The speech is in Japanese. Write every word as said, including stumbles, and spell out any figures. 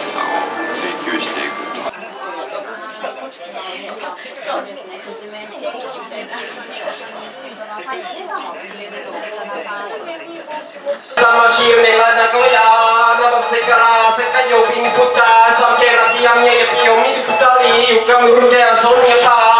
しさを追求していくと。 そうですね、説明していくので、 魂夢がだこやなばせから世界をピンクたさけらきやみやぴを見る二人浮かぶるで遊びやた